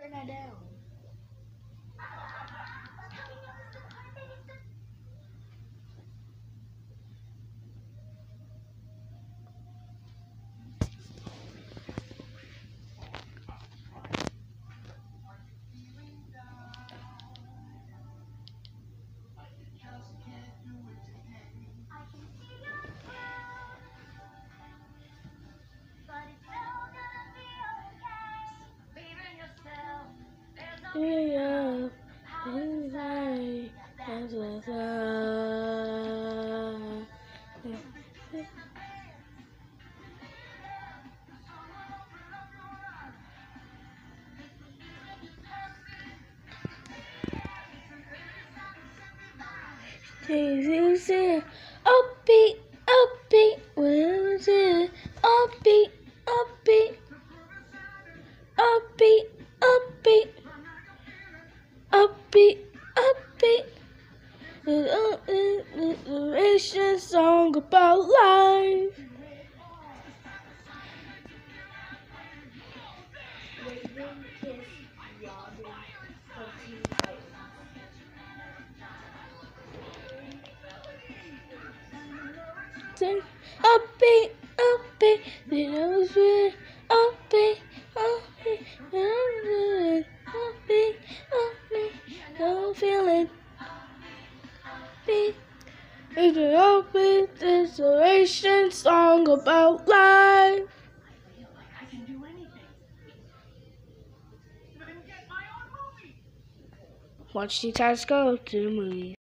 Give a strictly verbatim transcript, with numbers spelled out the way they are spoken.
Turn that down. Yeah, inside, that's what's up. Say, upbeat, upbeat, what is it? Upbeat, upbeat, upbeat, upbeat, upbeat, upbeat. An inspiration song about life. Raven, Kiss, Robin, from Teen Titans. Sing upbeat, upbeat, you know it's real. Upbeat, upbeat, upbeat, upbeat, upbeat, no feeling. Upbeat, it's an upbeat inspiration song about life. Watch the guys go to the movies.